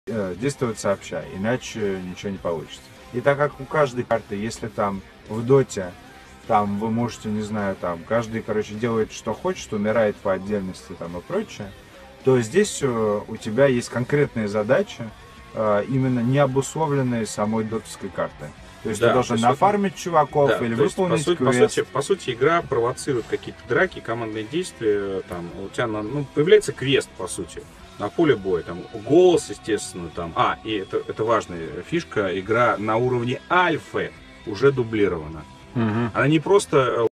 действовать сообща, иначе ничего не получится. И так как у каждой карты, если там в доте, там вы можете, не знаю, там каждый, короче, делает что хочет, умирает по отдельности там и прочее, то здесь у тебя есть конкретные задачи, именно не обусловленные самой дотовской картой. То есть Да, ты должен то есть нафармить чуваков да, или то есть, выполнить квест. по сути, игра провоцирует какие-то драки, командные действия, там, у тебя появляется квест, по сути, на поле боя, там, голос, естественно, там, и это важная фишка, игра на уровне альфы уже дублирована. Она не просто